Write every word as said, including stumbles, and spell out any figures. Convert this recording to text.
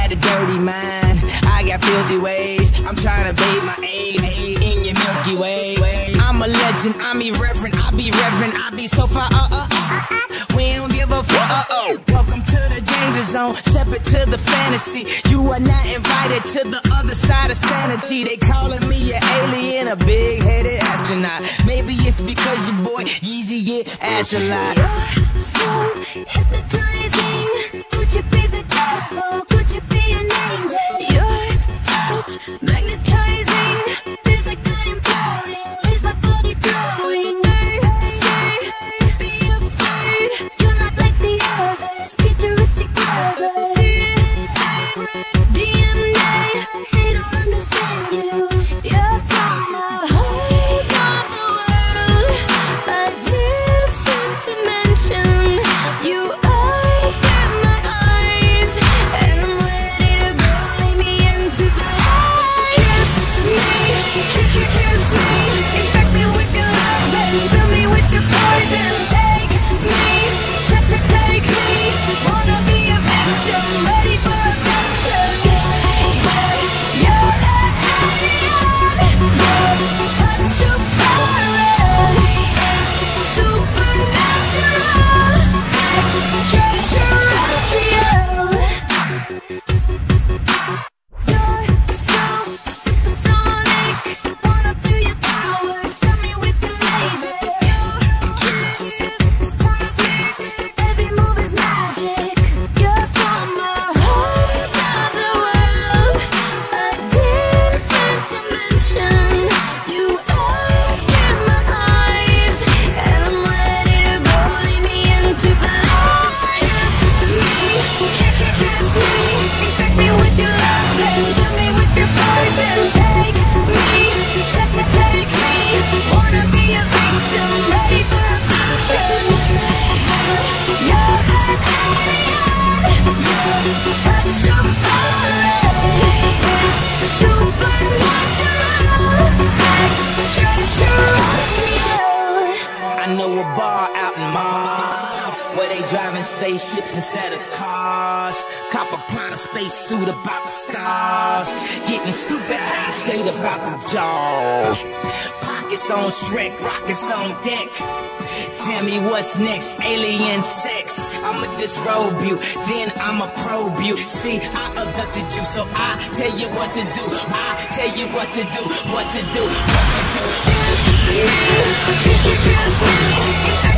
got a dirty mind, I got filthy ways. I'm trying to bathe my aid in your Milky Way. I'm a legend, I'm irreverent, I be reverent, I be so far, uh, uh, uh, uh. We don't give a fuck, uh, oh. Welcome to the danger zone, step into the fantasy. You are not invited to the other side of sanity. They calling me an alien, a big-headed astronaut. Maybe it's because your boy Yeezy get ass a lot. You're so hypnotizing. Could you be the devil? Could you be an angel? Your touch magnetizing. Feels like I'm imploding. Leaves my body glowing. They say, be afraid. You're not like the others. Futuristic lovers. D N A, they don't understand you. You're from a whole other world, a different dimension. You open my eyes, and I'm ready to go. Lead me into the light. Kiss me, kiss, kiss, kiss me. Infect me with your love and fill me with your poison. Take me, take, take, take me. Wanna be a victim, ready for abduction. You're an alien. Your touch so foreign. It's supernatural. Extraterrestrial. You're so supersonic. Wanna feel your powers. Stun me with your laser. Your kiss is cosmic. Every move is magic. You're from a whole other world, a different dimension. You open my eyes, and I'm ready to go. Lead me into the light. Kiss me, kiss, kiss, kiss me. Infect me with your love and fill me with your poison. Take me, take, take, take me. Wanna be a victim, ready for abduction. You're an alien. Your touch so foreign. It's supernatural. Extraterrestrial. I know a bar out in Mars where they driving spaceships instead of cars. Cop a Prada space suit about the stars. Getting stupid high straight about the jaws. Pockets on Shrek, rockets on deck. Tell me what's next, alien sex. I'ma disrobe you, then I'ma probe you. See, I abducted you, so I tell you what to do. I tell you what to do, what to do, what to do. Kiss me, kiss, kiss, kiss me.